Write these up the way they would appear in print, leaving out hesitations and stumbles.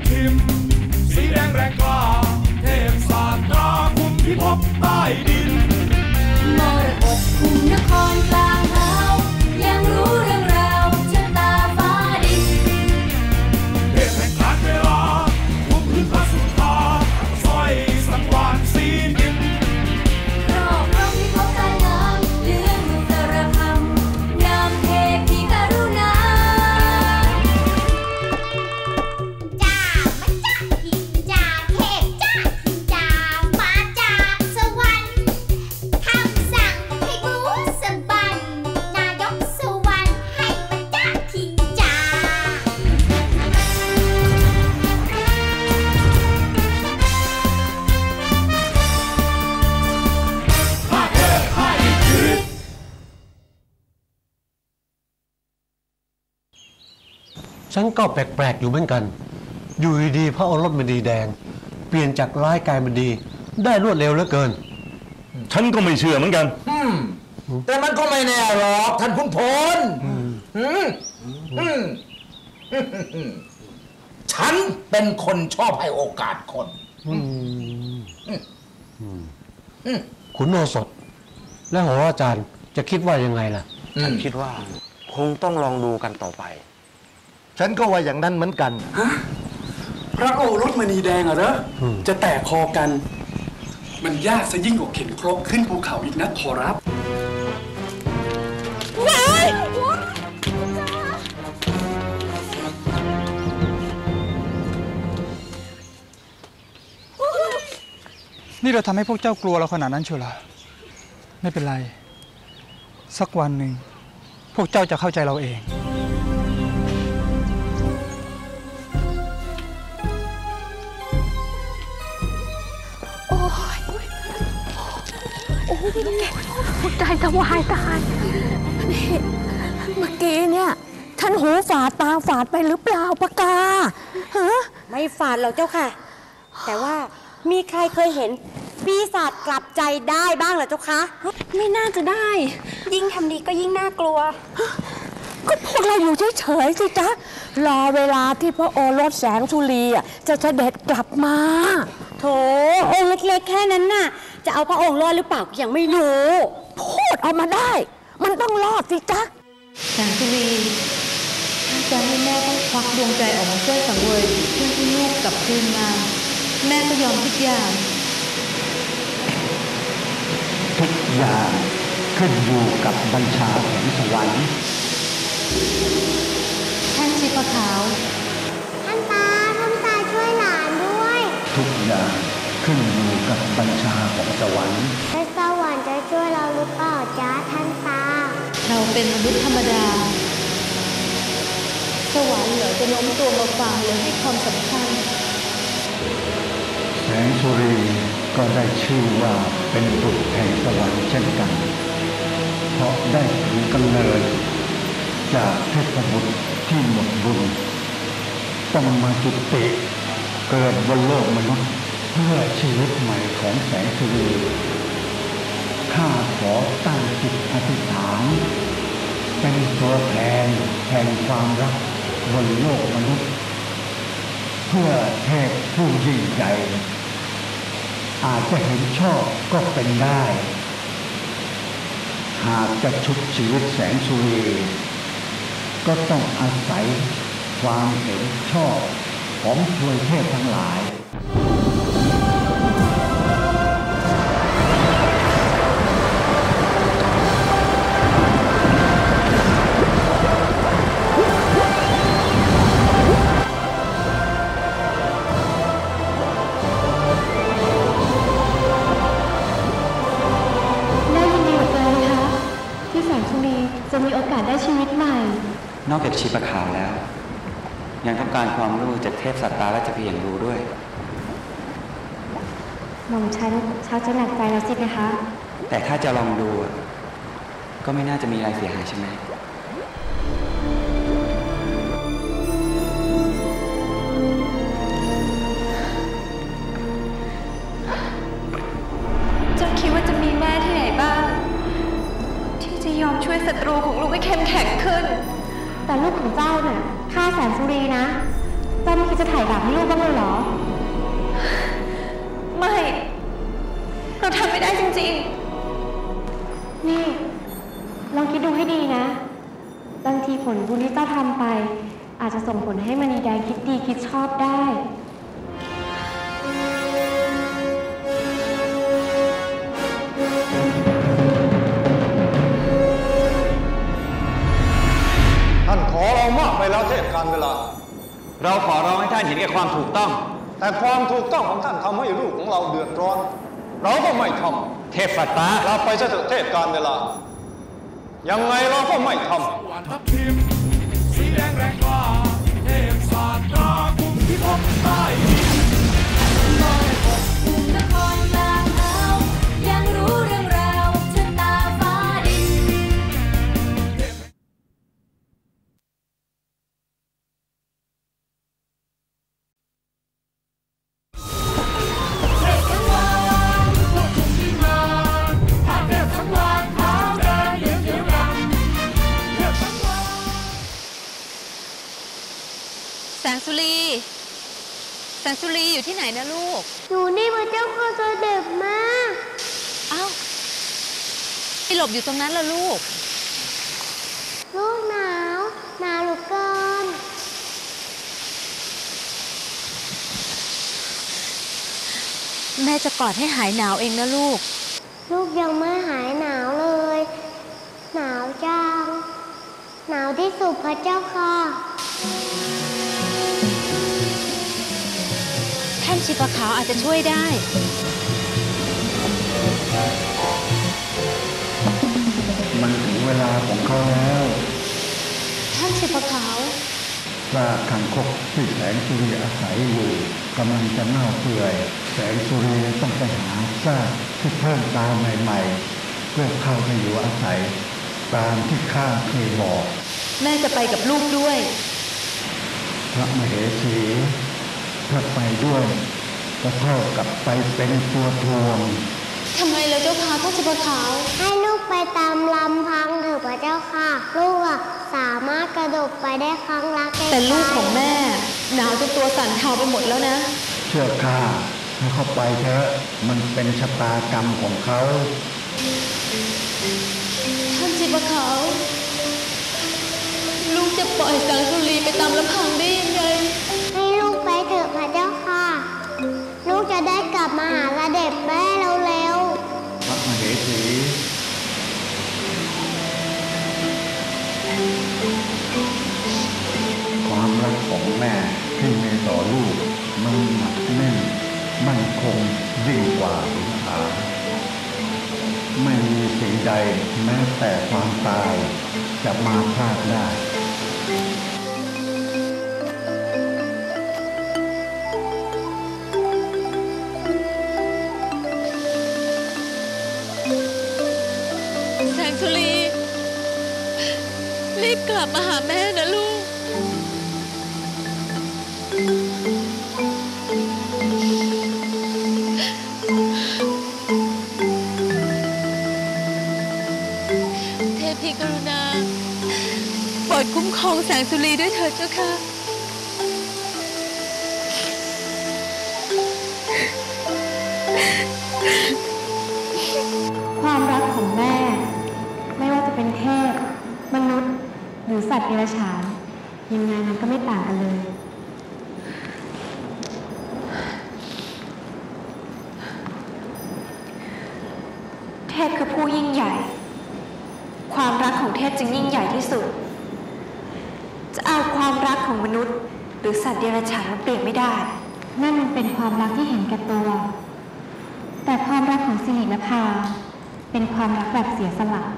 พิมพ์สีแดงแรงกล้าเทพศาสตราคุมพิภพใต้ดินมรกตคุมนครกลางหาวยังรู้เรื่องราวชะตาฟ้าดินเทพแห่งการเวลาคุมพื้นพระสุธาสร้อยสังวานสีนินรอบรองพิภพการงามเรื่องมุตรคำนามเทพที่กรุณาจ้ามาจ้าพี่จ้าเทพจ้าพี่จ้ามาจากสวรรค์คำสั่งให้บูสะบันนายกสวรรค์ให้มาจ้าพี่จ้าข้าเทพให้ชีวิตฉันก็แปลกๆอยู่เหมือนกันอยู่ดีๆพระโอรสมณีแดงเปลี่ยนจากร้ายกลายเป็นดีได้รวดเร็วเหลือเกินฉันก็ไม่เชื่อเหมือนกันแต่มันก็ไม่แน่หรอกท่านขุนพลฉันเป็นคนชอบให้โอกาสคนขุนโอสถและโหราจารย์จะคิดว่ายังไงล่ะฉันคิดว่าคงต้องลองดูกันต่อไปฉันก็ว่าอย่างนั้นเหมือนกันพระโอรสมณีแดงเหรอจะแตกคอกันมันยากซะยิ่งกว่าเข็นครกขึ้นภูเขาอีกนะขอรับนี่เราทำให้พวกเจ้ากลัวเราขนาดนั้นเชียวเหรอไม่เป็นไรสักวันหนึ่งพวกเจ้าจะเข้าใจเราเองใจจะวายตายเมื่อกี้เนี่ยท่านหูฝาดตาฝาดไปหรือเปล่าปากาฮะไม่ฝาดหรอกเจ้าค่ะแต่ว่ามีใครเคยเห็นปีศาจกลับใจได้บ้างเหรอเจ้าคะไม่น่าจะได้ยิ่งทำดีก็ยิ่งน่ากลัวก็พวกเราอยู่เฉยๆสิจ๊ะรอเวลาที่พระโอรสแสงสุรีจะเสด็จกลับมาโถองค์เล็กๆแค่นั้นน่ะจะเอาพระองค์รอดหรือเปล่ายังไม่รู้พูดออกมาได้มันต้องรอดสิจ๊ะแสงสุรีถ้าจะให้แม่ต้องควักดวงใจออกมาช่วยสังเวยเพื่อให้ลูกกลับคืนมาแม่ก็ยอมทุกอย่างขึ้นอยู่กับบัญชาแห่งสวรรค์ท่านชีปะขาวท่านตาช่วยหลานด้วยทุกอย่างขึ้นอยู่กับบัญชาของสวรรค์แต่สวรรค์จะช่วยเราหรือเปล่าจ๊ะท่านตาเราเป็นมนุษย์ธรรมดาสวรรค์เหลือจะโน้มตัวมาฟังหรือให้ความสำคัญแสงสุรีก็ได้ชื่อว่าเป็นบุตรแห่งสวรรค์เช่นกันเพราะได้ถือกำเนิดจากเทพบุตรที่หมดบุญต้องมาจุติเกิดบนโลกมนุษย์เพื่อชีวิตใหม่ของแสงสุรีข้าขอตั้งจิตอธิษฐานเป็นตัวแทนแห่งความรักบนโลกมนุษย์เพื่อเทพผู้ยิ่งใหญ่อาจจะเห็นชอบก็เป็นได้หากจะชุบชีวิตแสงสุรีก็ต้องอาศัยความเห็นชอบของทวยเทพทั้งหลายจะมีโอกาสได้ชีวิตใหม่นอกจากชีปะขาวแล้วยังต้องการความรู้จากเทพสัตตาราชพีอย่างรู้ด้วยหม่อมฉันชักจะหนักใจแล้วสินะคะแต่ถ้าจะลองดูก็ไม่น่าจะมีอะไรเสียหายใช่ไหมเจ้าคิดว่าจะมีแม่ที่ไหนบ้างที่จะยอมช่วยศัตรูของลูกให้เข้มแข็งขึ้นแต่ลูกของเจ้าน่ะฆ่าแสนสุรีนะเจ้าไม่คิดจะทถ่ายหลังให้ลูกบ้างเลยเหรอไม่เราทำไม่ได้จริงๆนี่ลองคิดดูให้ดีนะบางทีผลบุญที่ต้าทำไปอาจจะส่งผลให้มณีแดงคิดดีคิดชอบได้ท่านขอเรามากไปแล้วเทศการเวลาเราขอร้องให้ท่านเห็นแก่ความถูกต้องแต่ความถูกต้องของท่านทำให้ลูกของเราเดือดร้อนเราก็ไม่ทำเทพสัตตาเราไปเถอะเทศการเวลายังไงเราก็ไม่ทำทับทิมสีแดงแรงกล้าเทพศาสตราคุมพิภพใต้ดินมรกตภูมินครกลางอ่าวยังรู้เรื่องราวชะตาฟ้าดินแสงสุรีอยู่ที่ไหนนะลูกอยู่นี่พระเจ้าข้าเสด็จแม่อ้าวไปหลบอยู่ตรงนั้นล่ะลูกลูกหนาวเหลือเกินแม่จะกอดให้หายหนาวเองนะลูกลูกยังไม่หายหนาวเลยหนาวจังหนาวที่สุดพระเจ้าค่ะท่านชีปะขาวอาจจะช่วยได้มันถึงเวลาของเขาแล้วท่านชีปะขาวซากคางคกที่แสงสุรีอาศัยอยู่กำลังจะเน่าเปื่อยแสงสุรีต้องไปหาซากที่เพิ่มตาใหม่ๆเพื่อเข้าไปอยู่อาศัยตามที่ข้าเคยบอกแม่จะไปกับลูกด้วยพระมเหสีถ้าไปด้วยก็เท่ากับไปเป็นตัวทวงทำไมเลยเจ้าค่ะท่านชีปะขาวให้ลูกไปตามลำพังเถอะพระเจ้าค่ะลูกสามารถกระโดดไปได้ครั้งละแต่ลูกของแม่หนาวจนตัวสั่นเทาไปหมดแล้วนะเชื่อข้าให้เขาไปเถอะมันเป็นชะตากรรมของเขาท่านชีปะขาวลูกจะปล่อยแสงสุรีไปตามลำพังได้ยังไงให้ลูกไปเถอะพระเจ้าค่ะลูกจะได้กลับมาหาเสด็จแม่เร็วๆพระมเหสีความรักของแม่ที่มีต่อลูกมันหนักแน่นมั่นคงยิ่งกว่าหินผาไม่มีสิ่งใดแม้แต่ความตายจะมาพลาดได้แสงสุรีรีบกลับมาหาแม่นะลูกเทพีกรุณาโปรดคุ้มครองแสงสุรีด้วยเถิดเจ้าค่ะความรักของแม่ไม่ว่าจะเป็นเทพมนุษย์หรือสัตว์เดรัจฉานยังไงมันก็ไม่ต่างกันเลยเทพคือผู้ยิ่งใหญ่ความรักของเทพจึงยิ่งใหญ่ที่สุดจะเอาความรักของมนุษย์หรือสัตว์เดรัจฉานมาเปรียบไม่ได้นั่นมันเป็นความรักที่เห็นแก่ตัวแต่ความรักของสิรินภาเป็นความรักแบบเสียสละ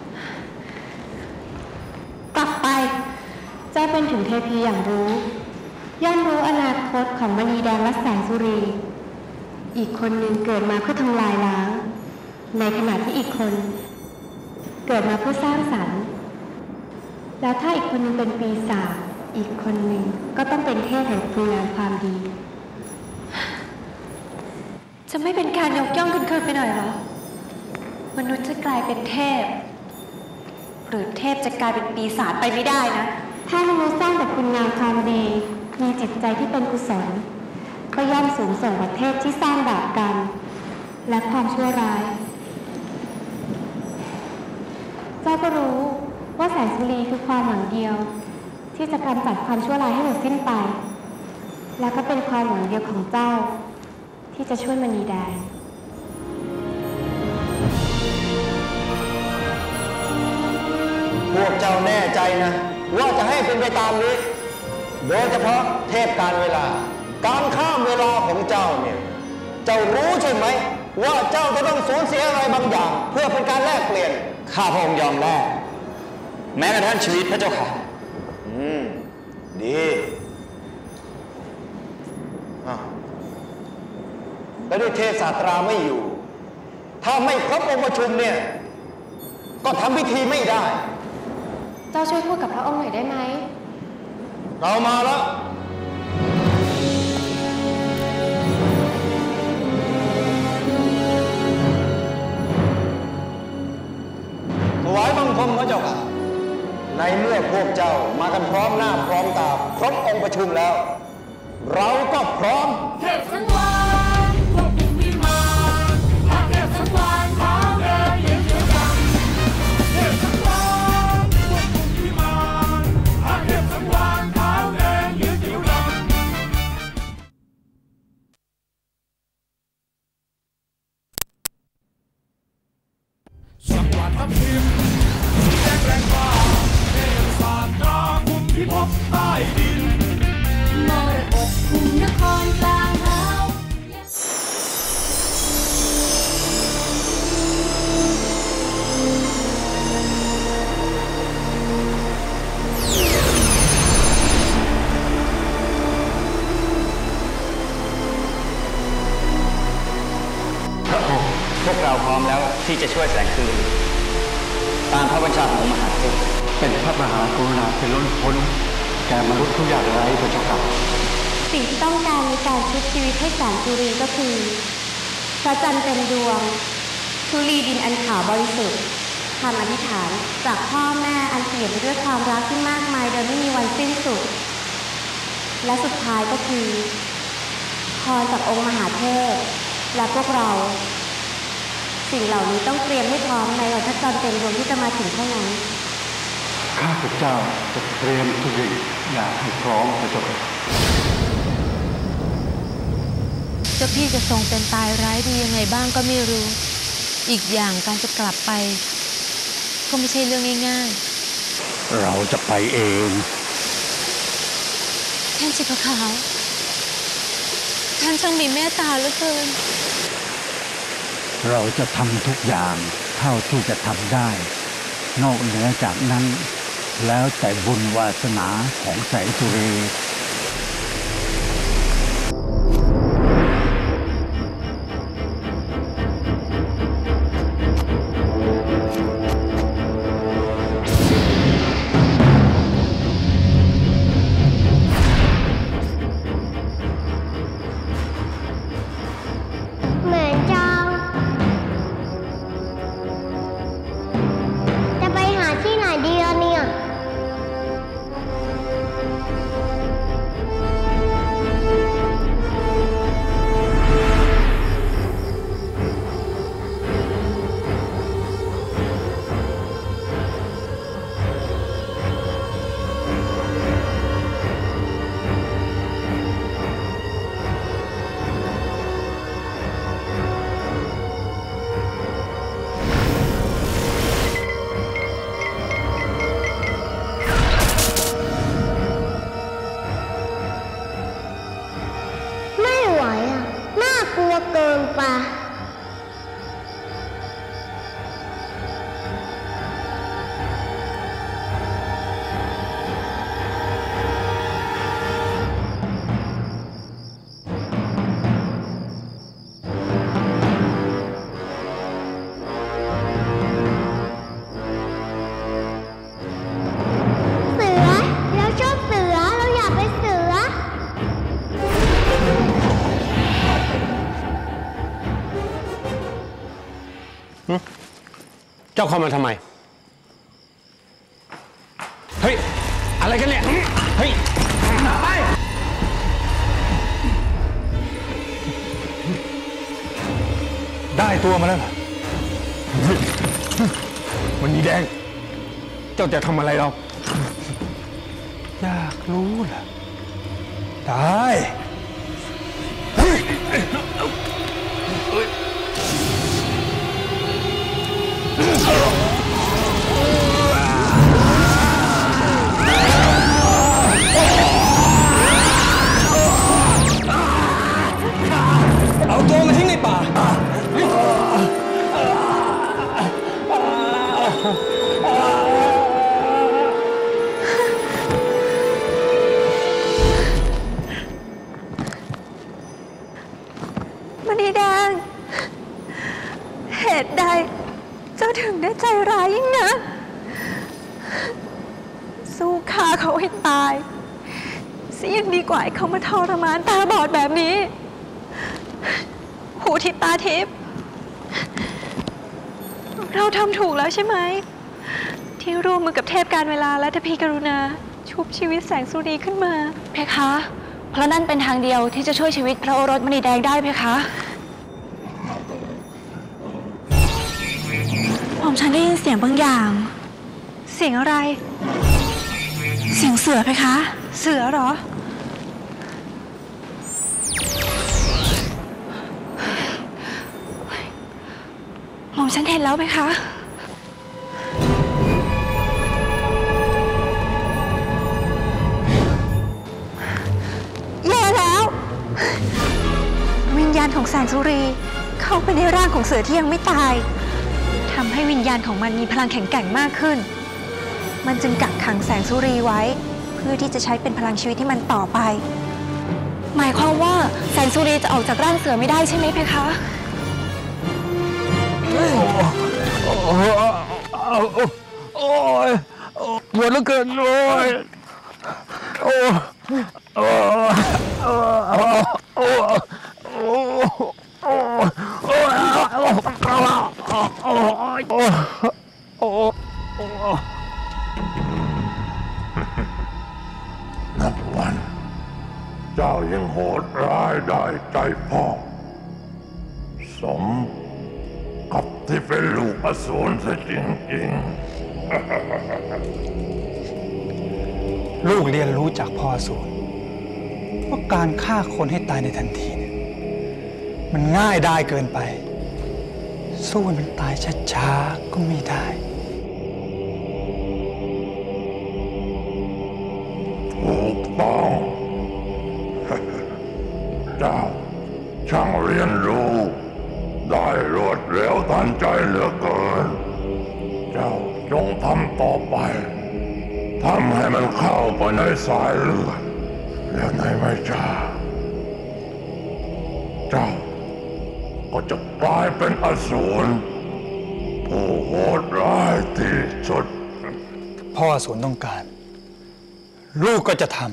กลับไปเจ้าเป็นถึงเทพีอย่างรู้ย่อมรู้อนาคตของมณีแดงและแสงสุรีอีกคนหนึ่งเกิดมาเพื่อทำลายล้างในขณะที่อีกคนเกิดมาเพื่อสร้างสรรค์แล้วถ้าอีกคนหนึ่งเป็นปีศาจอีกคนหนึ่งก็ต้องเป็นเทพแห่งคุณงามความดีจะไม่เป็นการยกย่องกันเกินไปหน่อยเหรอมนุษย์จะกลายเป็นเทพหรือเทพจะกลายเป็นปีศาจไปไม่ได้นะถ้ามนุษย์สร้างแต่คุณงามความดีมีจิตใจที่เป็นกุศลก็ย่อมสูงส่งประเทศที่สร้างบาปกรรมและความชั่วร้ายเจ้าก็รู้ว่าแสงสุรีคือความหวังเดียวที่จะกำจัดความชั่วร้ายให้หมดสิ้นไปและก็เป็นความหวังเดียวของเจ้าที่จะช่วยมณีแดงพวกเจ้าแน่ใจนะว่าจะให้เป็นไปตามนี้โดยเฉพาะเทพการเวลาการข้ามเวลาของเจ้าเนี่ยเจ้ารู้ใช่ไหมว่าเจ้าจะต้องสูญเสียอะไรบางอย่างเพื่อเป็นการแลกเปลี่ยนข้าพระองค์ยอมแลกแม้กระทั่งชีวิตพระเจ้าค่ะดีแล้วด้วยเทพศาสตราไม่อยู่ถ้าไม่ครบองค์ประชุมเนี่ยก็ทำพิธีไม่ได้เจ้าช่วยพูดกับพระองค์หน่อยได้ไหมเรามาแล้วถวายบังคมพระเจ้าค่ะในเมื่อพวกเจ้ามากันพร้อมหน้าพร้อมตาครบองค์ประชุมแล้วเราก็พร้อมเทพสังวาลควบคุมวิมานหากเทพสังวาลขาวแดงเหลืองเขียวดำเทพสังวาลควบคุมวิมานหากเทพสังวาลขาวแดงเหลืองเขียวดำสังวาลทับทิมสีแดงแรงกล้าเทพศาสตราคุมพิภพใต้ดินมรดกคุมนครกลางหาวพวกเราพร้อมแล้วที่จะช่วยแสงสุรีตามพระบัญชาของมหาเทพเป็นพระมหากรุณาเป็นล้นพ้นแก่มนุษย์ทุกอย่างไร้พระเจ้าค่ะสิ่งที่ต้องการในการชุบชีวิตให้แสงสุรีก็คือพระจันทร์เต็มดวงธุลีดินอันขาวบริสุทธิ์คำอธิษฐานจากพ่อแม่อันเปี่ยมไปด้วยความรักที่มากมายโดยไม่มีวันสิ้นสุดและสุดท้ายก็คือพรจากองค์มหาเทพและพวกเราสิ่งเหล่านี้ต้องเตรียมให้พร้อมในวันพระจันทร์เต็มดวงที่จะมาถึงเท่านั้นข้าพเจ้าจะเตรียมทุกอย่างให้พร้อมพระเจ้าค่ะเจ้าพี่จะทรงเป็นตายร้ายดียังไงบ้างก็ไม่รู้อีกอย่างการจะกลับไปก็ไม่ใช่เรื่องง่ายๆเราจะไปเองท่านชิพขาวท่านช่างมีเมตตาเหลือเกินเราจะทำทุกอย่างเท่าที่จะทำได้นอกเหนือจากนั้นแล้วแต่บุญวาสนาของแสงสุรีเจ้าเข้ามาทำไมเฮ้ยอะไรกันเนี่ยเฮ้ยไปตัวมาแล้วเหรอวันนี้แดง เจ้าจะทำอะไรเราอยากรู้เหรอได้ เอาตัวมาทิ้งในป่ามณีแดง เหตุใดเจ้าถึงได้ใจร้ายยิ่งนักสู้ฆ่าเขาให้ตายเสียยังดีกว่าให้เขามาทรมานตาบอดแบบนี้ หูทิพตาทิพเราทำถูกแล้วใช่ไหมที่ร่วมมือกับเทพการเวลาและเทพีกรุณาชุบชีวิตแสงสุรีขึ้นมาเพคะเพราะนั่นเป็นทางเดียวที่จะช่วยชีวิตพระโอรสมณีแดงได้เพคะผมฉันได้ยินเสียงบางอย่างเสียงอะไรเสียงเสือเพคะเสือเหรอผมฉันเห็นแล้วเพคะแย่แล้ววิญญาณของแสงสุรีเข้าไปในร่างของเสือที่ยังไม่ตายทำให้วิญญาณของมันมีพลังแข็งแกร่งมากขึ้นมันจึงกักขังแสงสุรีไว้เพื่อที่จะใช้เป็นพลังชีวิตที่มันต่อไปหมายความว่าแสงสุรีจะออกจากร่างเสือไม่ได้ใช่ไหมเพคะโอ้ยปวดเหลือเกินโอ้ยโอ้โอ้โอ้โอ้นับวันเจ้ายังโหดร้ายได้ใจพ่อสมกับที่เป็นลูกอสูรซะจริงๆลูกเรียนรู้จากพ่ออสูรว่าการฆ่าคนให้ตายในทันทีเนี่ยมันง่ายได้เกินไปสู้มันตายช้าๆก็ไม่ได้ถูกต้อง เจ้าช่างเรียนรู้ได้รวดเร็วทันใจเหลือเกินเจ้าจงทำต่อไปทำให้มันเข้าไปในสายเลือดและในไม่ช้าเจ้าก็จะกลายเป็นอสูรผู้โหดร้ายที่สุดพ่ออสูรต้องการลูกก็จะทำ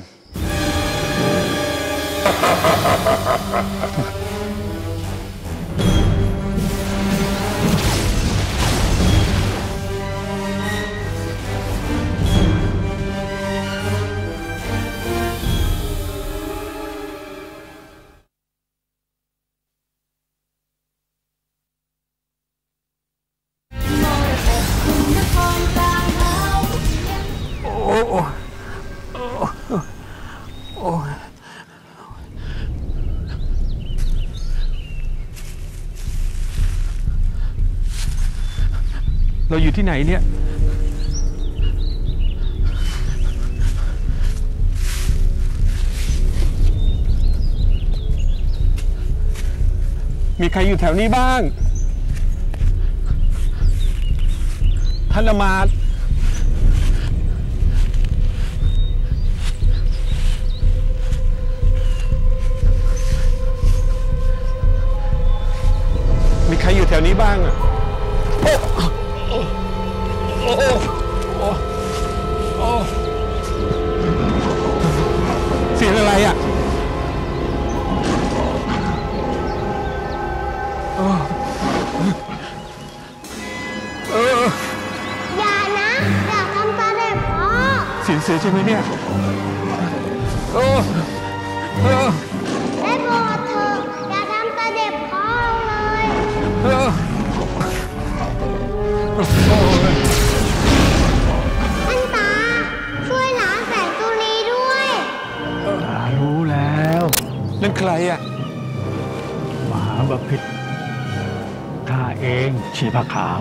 เราอยู่ที่ไหนเนี่ยมีใครอยู่แถวนี้บ้างท่านอมาตย์มีใครอยู่แถวนี้บ้างอ่ะเสียงอะไรอ่ะอย่านะอย่าทำตาเด็กพ่อเสียงเสือใช่ไหมเนี่ยได้โปรดเถอะอย่าทำตาเด็กพ่อเลยท่านตาช่วยหลานแสงสุรีด้วยรู้แล้วนั่นใครอ่ะมหาบพิตรข้าเองชีพขาว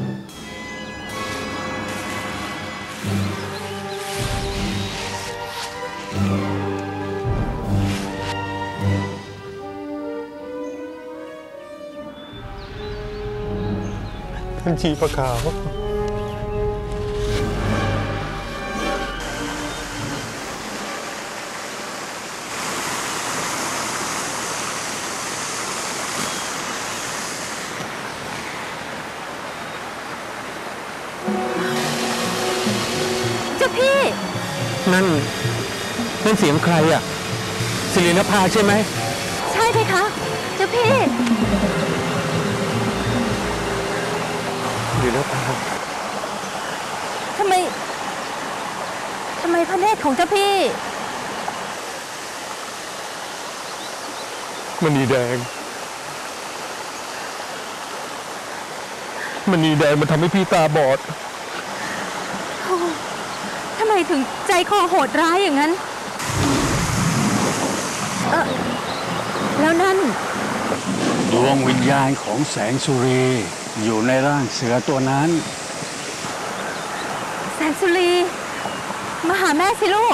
ท่านชีพขาวเจ้าพี่นั่นเสียงใครอ่ะสิรินภาใช่ไหมใช่ไหมคะเจ้าพี่สิรินภาทำไมพระเนตรของเจ้าพี่มณีแดงมันทำให้พี่ตาบอดทำไมถึงใจคอโหดร้ายอย่างนั้นแล้วนั่นดวงวิญญาณของแสงสุรีอยู่ในร่างเสือตัวนั้นแสงสุรีมาหาแม่สิลูก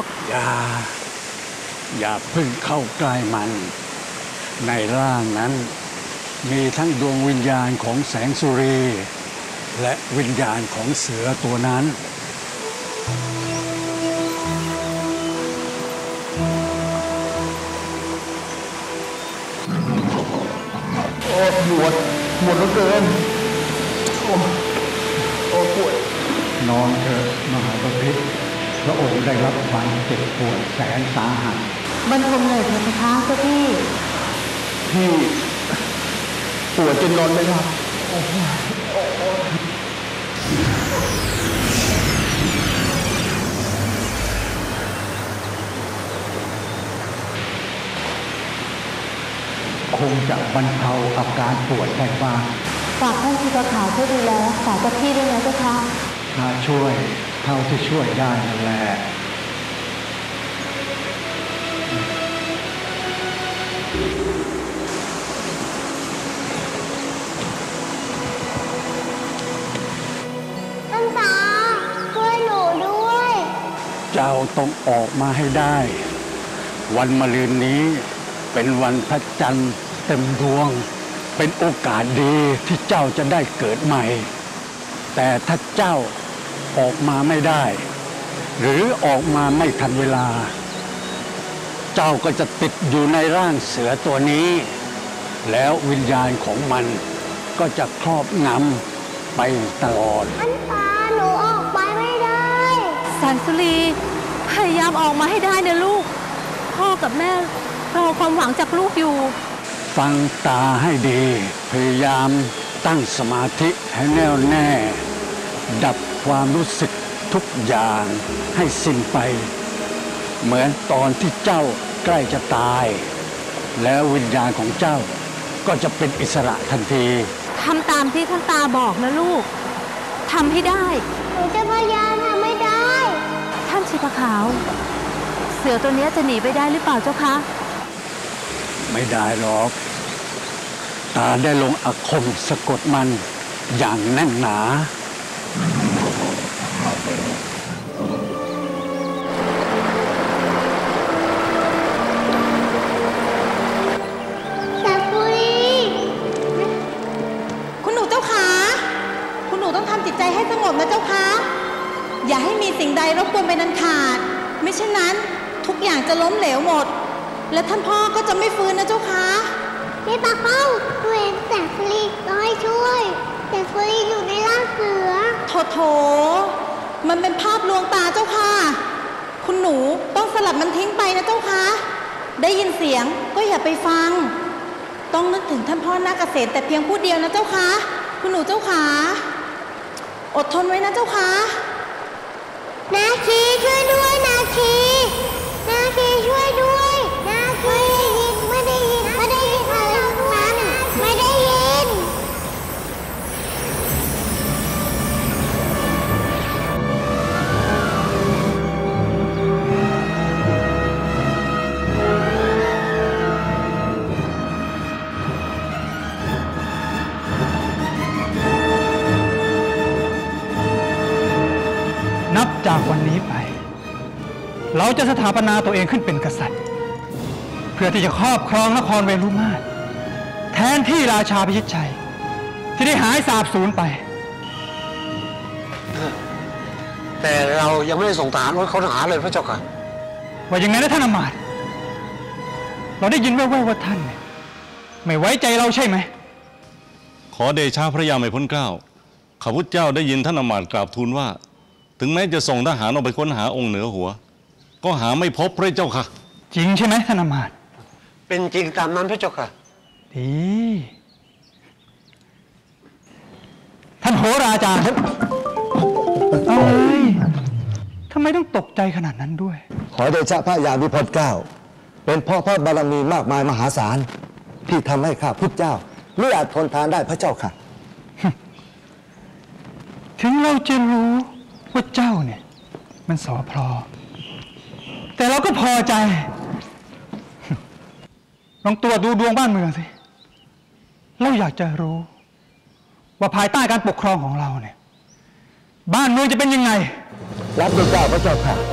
อย่าเพิ่งเข้าใกล้มันในร่างนั้นมีทั้งดวงวิญญาณของแสงสุรีและวิญญาณของเสือตัวนั้นปวดเหลือเกินปวดนอนเถอะมหาบพิตรพระองค์ได้รับความเจ็บปวดแสนสาหัสบรรทมเลยเถิดนะคะเจ้าพี่ปวดจนนอนไม่หลับคงจะบรรเทาอาการปวดได้บ้างฝากท่านชีพขาวช่วยดูแลรักษาเจ้าพี่ด้วยนะเจ้าค่ะถ้าช่วยเท่าที่ช่วยได้นั่นแหละท่านตาช่วยหนูด้วยเจ้าต้องออกมาให้ได้ วันมะรืนนี้เป็นวันพระจันทร์เต็มดวงเป็นโอกาสดีที่เจ้าจะได้เกิดใหม่แต่ถ้าเจ้าออกมาไม่ได้หรือออกมาไม่ทันเวลาเจ้าก็จะติดอยู่ในร่างเสือตัวนี้แล้ววิญญาณของมันก็จะครอบงำไปตลอดท่านตาหนูออกไปไม่ได้แสงสุรีพยายามออกมาให้ได้นะลูกพ่อกับแม่รอความหวังจากลูกอยู่ฟังตาให้ดีพยายามตั้งสมาธิให้แน่วแน่ดับความรู้สึกทุกอย่างให้สิ้นไปเหมือนตอนที่เจ้าใกล้จะตายแล้ววิญญาณของเจ้าก็จะเป็นอิสระทันทีทำตามที่ท่านตาบอกนะลูกทำให้ได้หนูจะพยายามทำไม่ได้ท่านชีพขาวเสือตัวนี้จะหนีไปได้หรือเปล่าเจ้าคะไม่ได้หรอกตาได้ลงอาคมสะกดมันอย่างแน่นหนาแสงสุรีคุณหนูเจ้าขาคุณหนูต้องทำจิตใจให้สงบนะเจ้าคะอย่าให้มีสิ่งใดรบกวนไปนั้นขาดไม่เช่นนั้นทุกอย่างจะล้มเหลวหมดและท่านพ่อก็จะไม่ฟื้นนะเจ้าคะพี่ปากเป้าตัวเองแสงสุรีต้องให้ช่วยแสงสุรีอยู่ในร่างเสือโถมันเป็นภาพลวงตาเจ้าค่ะคุณหนูต้องสลัดมันทิ้งไปนะเจ้าคะได้ยินเสียงก็อย่าไปฟังต้องนึกถึงท่านพ่อนาคเกษตรแต่เพียงผู้เดียวนะเจ้าคะคุณหนูเจ้าขาอดทนไว้นะเจ้าคะนาคีช่วยด้วยนาคีช่วยด้วยนาคีไม่ได้ยินอะไรทั้งนั้นไม่ได้ยินจากวันนี้ไป เราจะสถาปนาตัวเองขึ้นเป็นกษัตริย์ เพื่อที่จะครอบครองนครเวลุมาศแทนที่ราชาพิชิตชัยที่ได้หายสาบสูญไปแต่เรายังไม่ได้ส่งทหารค้นหาเลยพระเจ้าค่ะว่าอย่างไงนะท่านอมาตย์เราได้ยินแว่วๆว่าท่านเนี่ยไม่ไว้ใจเราใช่ไหมขอเดชะพระยาไม่พ้นเกล้าข้าพุทธเจ้าได้ยินท่านอมาตย์กราบทูลว่าถึงแม้จะส่งทหารออกไปค้นหาองค์เหนือหัวก็หาไม่พบพระเจ้าค่ะจริงใช่ไหมท่านอมาตย์เป็นจริงตามนั้นพระเจ้าค่ะดีท่านโหราจารย์อะไรทำไมต้องตกใจขนาดนั้นด้วยขอเดชะพระยาวิพลเกล้าเป็นเพราะพระบารมีมากมายมหาศาลที่ทำให้ข้าพุทธเจ้าไม่อาจทนทานได้พระเจ้าค่ะถึงเราจะรู้ว่าเจ้าเนี่ยมันสอพลอแต่เราก็พอใจ ลองตรวจดูดวงบ้านเมืองสิเราอยากจะรู้ว่าภายใต้การปกครองของเราเนี่ยบ้านเมืองจะเป็นยังไงรับด้วยเจ้าพระเจ้าค่ะ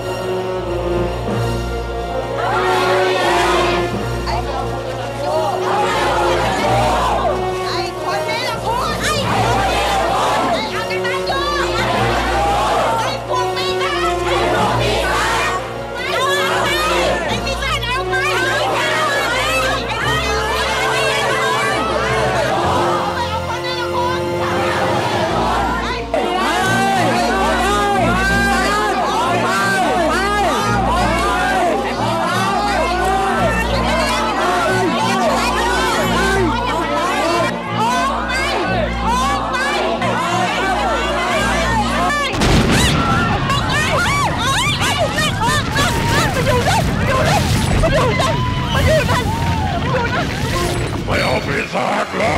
ไม่เอาปีศาจเหรอ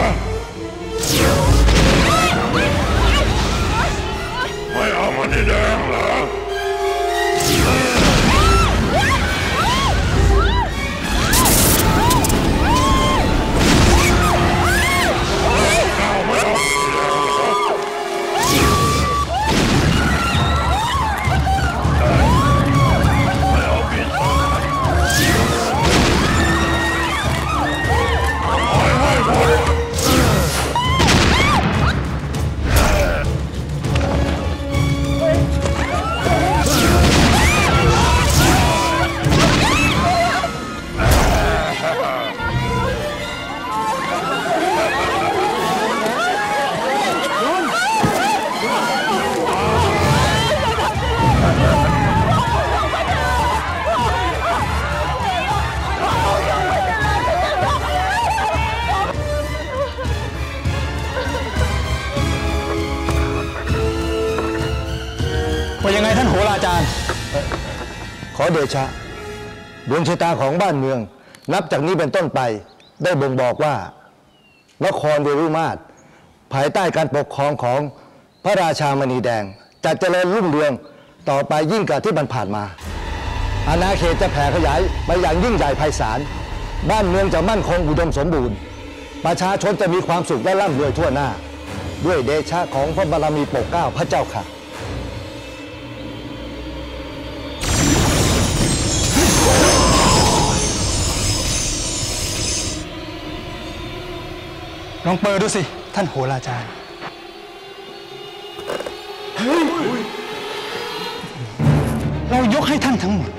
ไม่เอามณีแดงเหรอว่ายังไงท่านโหราจารย์ขอเดชะดวงชะตาของบ้านเมืองนับจากนี้เป็นต้นไปได้บ่งบอกว่านครเวรุมาศภายใต้การปกครองของพระราชามณีแดงจะเจริญรุ่งเรืองต่อไปยิ่งกว่าที่ผ่านมาอาณาเขตจะแผ่ขยายไปอย่างยิ่งใหญ่ไพศาลบ้านเมืองจะมั่นคงอุดมสมบูรณ์ประชาชนจะมีความสุขและร่ำรวยทั่วหน้าด้วยเดชะของพระบารมีปกเกล้าพระเจ้าค่ะลองเปิดดูสิท่านโหราจารย์เรายกให้ท่านทั้งหมด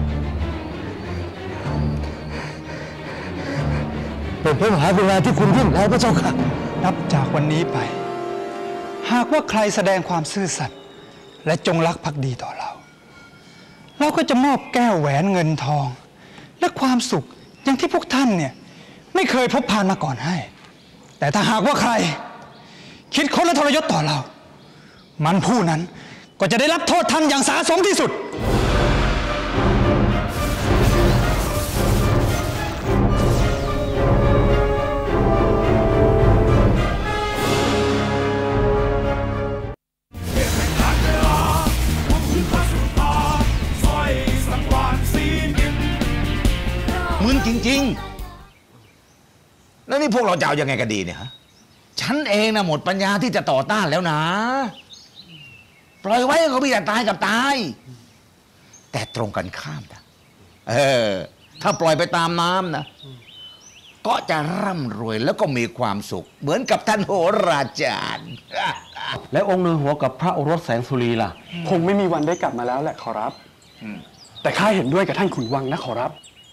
เป็นพระมหากรุณาที่คุณยิ่งแล้วพระเจ้าค่ะนับจากวันนี้ไปหากว่าใครแสดงความซื่อสัตย์และจงรักภักดีต่อเราเราก็จะมอบแก้วแหวนเงินทองและความสุขอย่างที่พวกท่านเนี่ยไม่เคยพบผ่านมาก่อนให้แต่ถ้าหากว่าใครคิดค้นและทรยศต่อเรามันผู้นั้นก็จะได้รับโทษทันอย่างสาสมที่สุดมึนจริงๆแล้วนี่พวกเราจะเอายังไงกันดีเนี่ยฮะฉันเองนะหมดปัญญาที่จะต่อต้านแล้วนะปล่อยไว้ก็มีแต่ตายกับตาย แต่ตรงกันข้ามนะถ้าปล่อยไปตามน้ำนะก็จะร่ำรวยแล้วก็มีความสุขเหมือนกับท่านโหราจารย์และองค์เนือหัวกับพระโอรสแสงสุรีล่ะคงไม่มีวันได้กลับมาแล้วแหละขอรับแต่ข้าเห็นด้วยกับท่านขุนวังนะขอรับ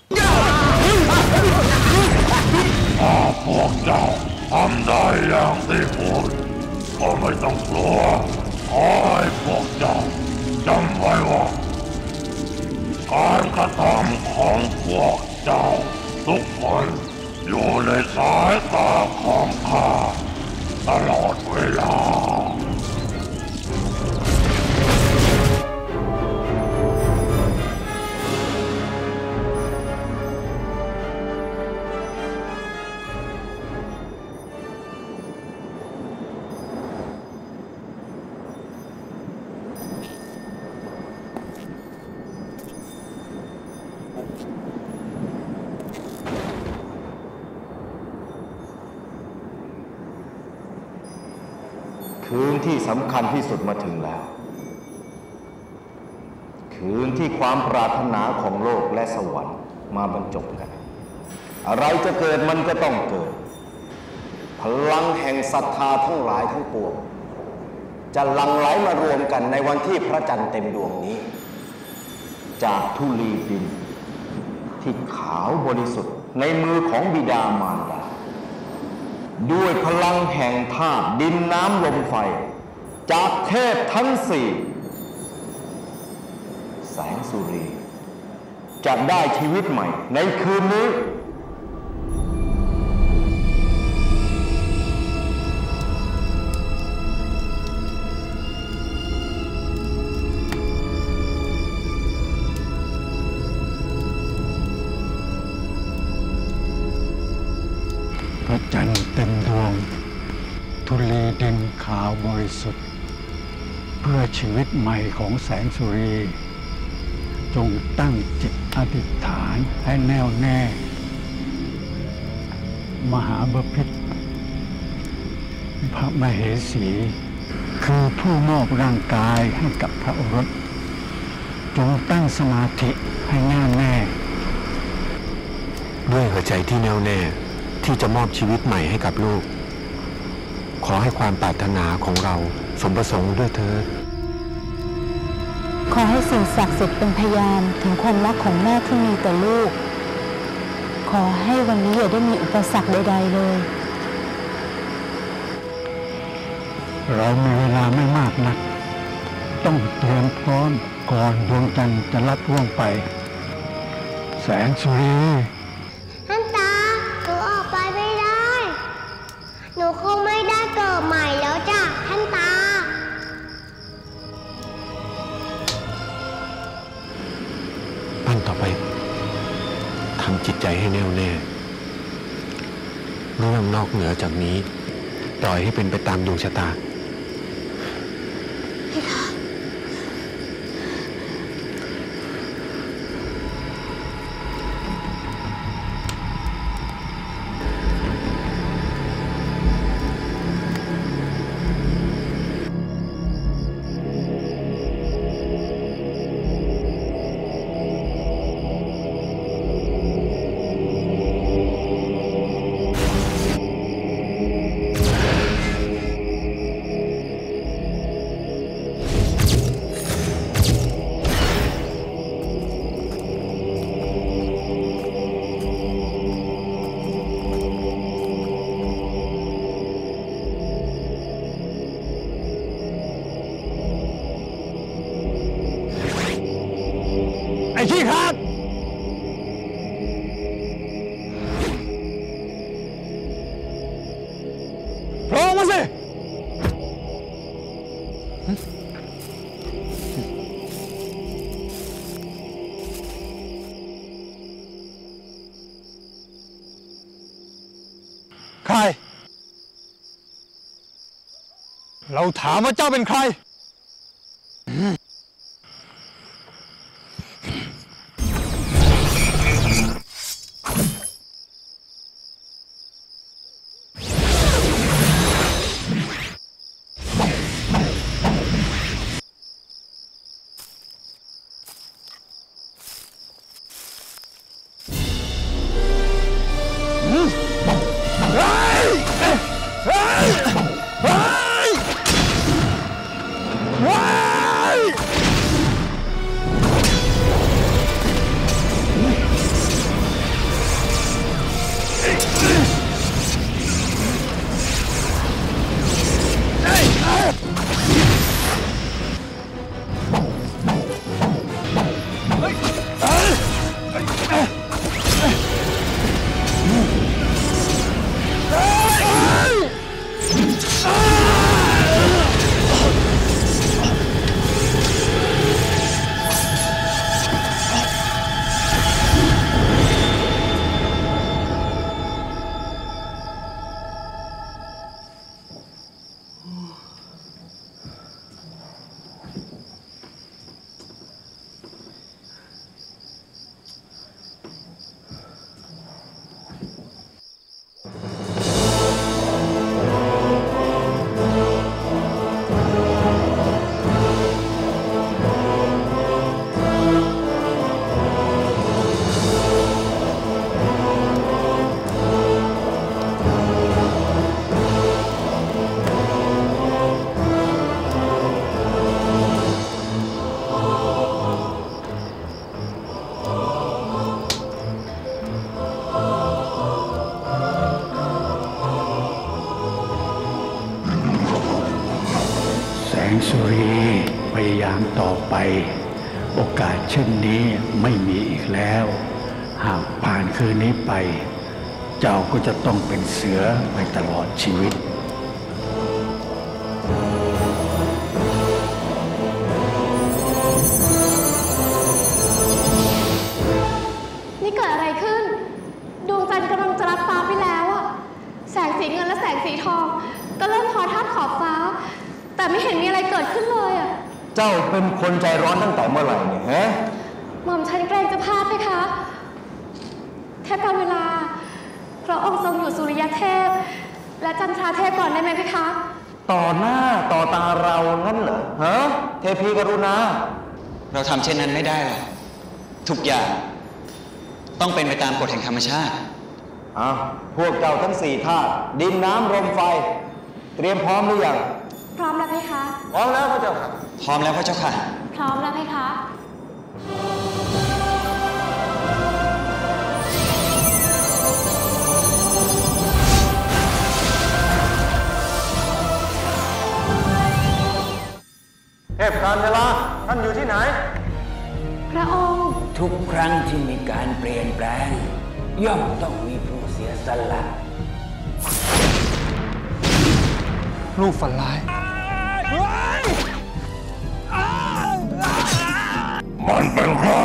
ถ้าพวกเจ้าทำได้อย่างที่พูดก็ไม่ต้องกลัวขอให้พวกเจ้าจำไว้ว่าการกระทำของพวกเจ้าทุกคนอยู่ในสายตาของข้าตลอดเวลาคืนที่สำคัญที่สุดมาถึงแล้วคืนที่ความปรารถนาของโลกและสวรรค์มาบรรจบกันอะไรจะเกิดมันก็ต้องเกิดพลังแห่งศรัทธาทั้งหลายทั้งปวงจะหลั่งไหลมารวมกันในวันที่พระจันทร์เต็มดวงนี้จากธุลีดินที่ขาวบริสุทธิ์ในมือของบิดามารดาด้วยพลังแห่งธาตุดินน้ำลมไฟจากเทพทั้งสี่แสงสุรีจะได้ชีวิตใหม่ในคืนนี้พระจันทร์เต็มดวงธุลีดินขาวบริสุทธิ์เพื่อชีวิตใหม่ของแสงสุรีจงตั้งจิตอธิษฐานให้แน่วแน่มหาบพิตรพระมเหสีคือผู้มอบร่างกายให้กับพระโอรสจงตั้งสมาธิให้แน่วแน่ด้วยหัวใจที่แน่วแน่ที่จะมอบชีวิตใหม่ให้กับลูกขอให้ความปรารถนาของเราสมประสงค์ด้วยเถิดขอให้สิ่งศักดิ์สิทธิ์เป็นพยานถึงความรักของแม่ที่มีต่อลูกขอให้วันนี้อย่าได้มีอุปสรรคใดๆเลยเรามีเวลาไม่มากนักต้องเตรียมพร้อมก่อนดวงจันทร์จะลับล่วงไปแสงสุรีท่านตาหนูออกไปไม่ได้หนูคงไม่ได้เกิดใหม่แล้วจ้ะท่านตาปั้นต่อไปทำจิตใจให้แน่วแน่เรื่องนอกเหนือจากนี้ปล่อยให้เป็นไปตามดวงชะตาไอ้ขี้ขาดโผล่มาสิใครเราถามว่าเจ้าเป็นใครสุรีพยายามต่อไปโอกาสเช่นนี้ไม่มีอีกแล้วหากผ่านคืนนี้ไปเจ้าก็จะต้องเป็นเสือไปตลอดชีวิตนี่เกิดอะไรขึ้นดวงจันทร์กำลังจะรับฟ้าไปแล้วอะแสงสีเงินและแสงสีทองก็เริ่มทอทับขอบฟ้าแต่ไม่เห็นมีอะไรเกิดขึ้นเลยอะเจ้าเป็นคนใจร้อนตั้งแต่เมื่อไหร่เนี่ยฮะหม่อมฉันเกรงจะพลาดไหมคะแค่การเวลาพระองค์ทรงอยู่สุริยเทพและจันทราเทพก่อนได้ไหมพี่คะต่อหน้าต่อตาเรางั้นเหรอฮะเทพีกรุณาเราทำเช่นนั้นไม่ได้หรอกทุกอย่างต้องเป็นไปตามกฎแห่งธรรมชาติพวกเจ้าทั้ง4ธาตุดินน้ำลมไฟเตรียมพร้อมหรือยังพร้อมแล้วไหมคะพร้อมแล้วพระเจ้าค่ะพร้อมแล้วพระเจ้าค่ะพร้อมแล้วไหมคะเทพการเวลาท่านอยู่ที่ไหนพระองค์ทุกครั้งที่มีการเปลี่ยนแปลงย่อมต้องมีผู้เสียสละลูกฝันร้ายมันเป็นใคร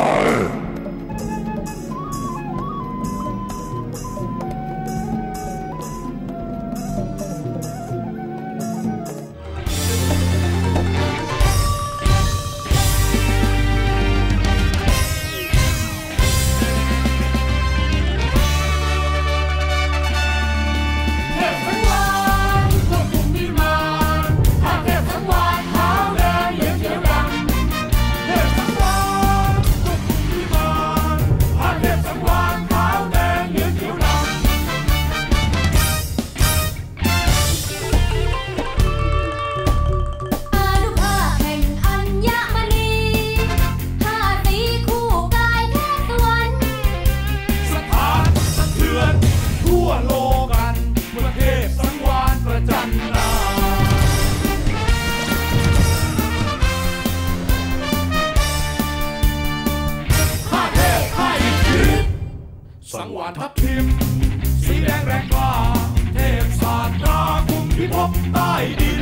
สังวานทับทิมสีแดงแรงกล้าเทพศาสตราคุมพิภพใต้ดิน